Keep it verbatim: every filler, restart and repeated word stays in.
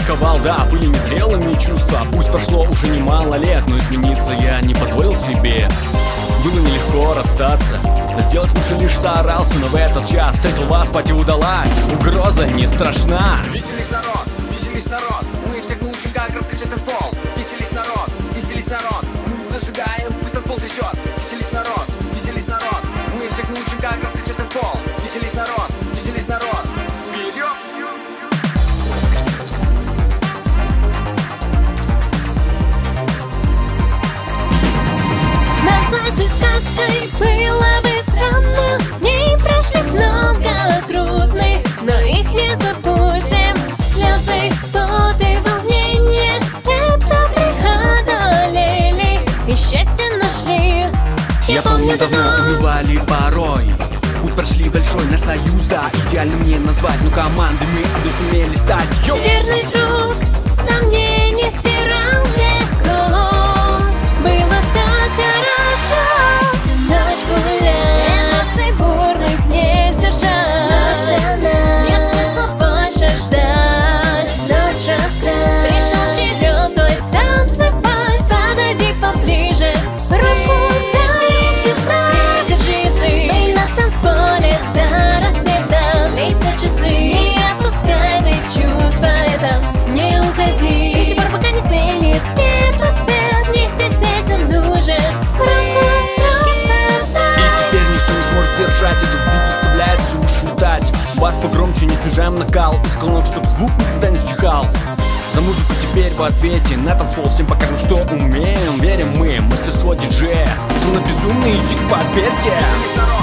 тосковал, да, были незрелыми чувства. Пусть прошло уже немало лет, но измениться я не позволил себе. Было нелегко расстаться, но сделать лучше лишь старался. Но в этот час встретил вас, пати удалась, угроза не страшна. Веселись, народ, веселись, народ, мы всех научим, как раскачать этот пол. Веселись, народ, веселись, народ, зажигаем, этот пол трясет. Веселись, народ, веселись, народ, мы всех научим, как раскачать этот пол. Веселись, народ, веселись, народ, вперед! Наслаждаясь сказкой, было бы странно. Дней прошли много трудных, но их не забудем. Слезы, поты, волнения, это преодолели и счастье нашли. Я помню, давно умывали порой. Путь прошли большой, наш союз, да, идеально мне назвать, но команды мы одну сумели стать. Йо! Верный друг, сомнения стирал веком. Было так хорошо всю ночь гулять, эмоций бурных не сдержать. Нет смысла больше ждать, ночь раскрась. Пришел черед твой танцевать, подойди поближе, руку дай, придержи язык. Мы на танцполе до рассвета, летят часы, не отпускай ты чувства это, не уходи. До сих пор пока не сменит этот цвет, не стесняйся, нужен руку дай. И теперь ничто не сможет сдержать этот бит, заставляет всю уши метать. Бас погромче, не снижаем накал, из колонок, чтоб звук никогда не стихал. За музыку теперь в ответе, на танцпол всем покажем, что умеем. Верим мы, мастерство диджея, словно безумный идти к победе. Веселись, народ!